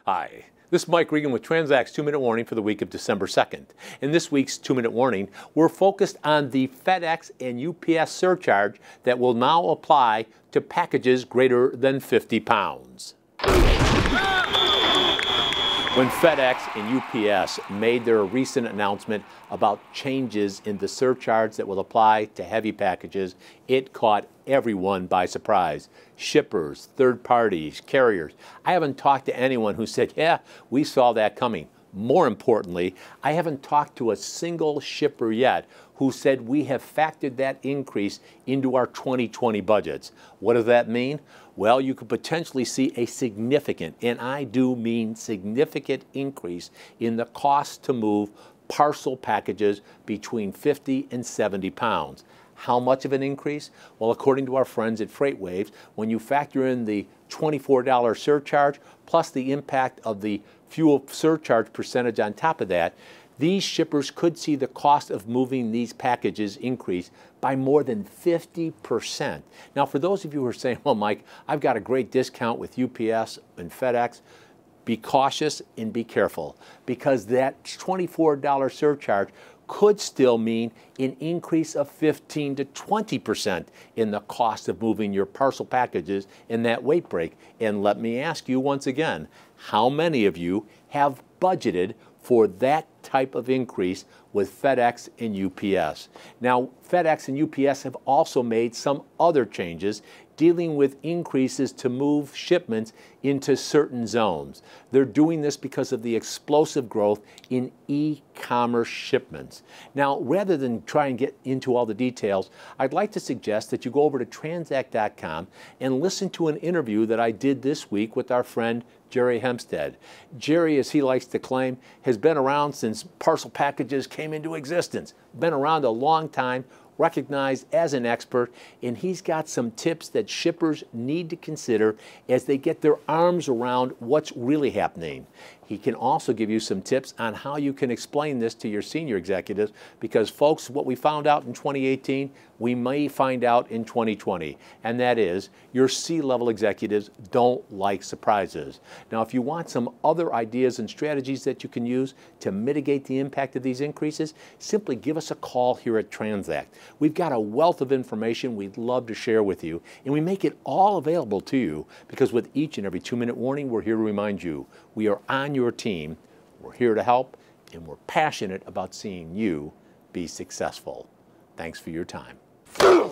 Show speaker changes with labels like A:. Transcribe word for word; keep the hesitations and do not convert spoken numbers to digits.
A: Hi, this is Mike Regan with Transact's two-minute warning for the week of December second. In this week's two-minute warning, we're focused on the FedEx and U P S surcharge that will now apply to packages greater than fifty pounds. When FedEx and U P S made their recent announcement about changes in the surcharge that will apply to heavy packages, it caught everyone by surprise. Shippers, third parties, carriers. I haven't talked to anyone who said, yeah, we saw that coming. More importantly, I haven't talked to a single shipper yet who said we have factored that increase into our twenty twenty budgets. What does that mean? Well, you could potentially see a significant, and I do mean significant, increase in the cost to move parcel packages between fifty and seventy pounds. How much of an increase? Well, according to our friends at FreightWaves, when you factor in the twenty-four dollar surcharge plus the impact of the fuel surcharge percentage on top of that, these shippers could see the cost of moving these packages increase by more than fifty percent. Now, for those of you who are saying, well, Mike, I've got a great discount with U P S and FedEx, be cautious and be careful, because that twenty-four dollar surcharge could still mean an increase of fifteen to twenty percent in the cost of moving your parcel packages in that weight break. And let me ask you once again, how many of you have budgeted for that type of increase with FedEx and U P S? Now, FedEx and U P S have also made some other changes dealing with increases to move shipments into certain zones. They're doing this because of the explosive growth in e-commerce shipments. Now, rather than try and get into all the details, I'd like to suggest that you go over to transact dot com and listen to an interview that I did this week with our friend Jerry Hempstead. Jerry, as he likes to claim, has been around since parcel packages came into existence. Been around a long time, recognized as an expert, and he's got some tips that shippers need to consider as they get their arms around what's really happening. He can also give you some tips on how you can explain this to your senior executives, because folks, what we found out in twenty eighteen, we may find out in twenty twenty, and that is your C-level executives don't like surprises. Now, if you want some other ideas and strategies that you can use to mitigate the impact of these increases, simply give us a call here at Transact. We've got a wealth of information we'd love to share with you, and we make it all available to you because with each and every two-minute warning, we're here to remind you we are on your team, we're here to help, and we're passionate about seeing you be successful. Thanks for your time.